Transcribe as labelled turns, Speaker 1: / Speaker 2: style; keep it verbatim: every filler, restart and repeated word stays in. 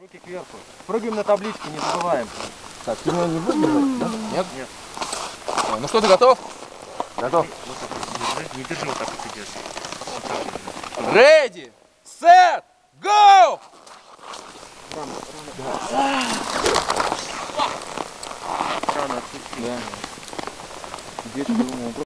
Speaker 1: Руки кверху. Прыгаем на таблички, не забываем.
Speaker 2: Так, ты меня не будешь держать, да?
Speaker 1: Нет? Нет.
Speaker 2: А, ну что, ты готов? Готов.
Speaker 1: Вот так вот держи. Не держи, вот так вот и держи. Вот так держи.
Speaker 2: Ready, set, go!
Speaker 1: Рано отпусти.
Speaker 2: Да. Здесь,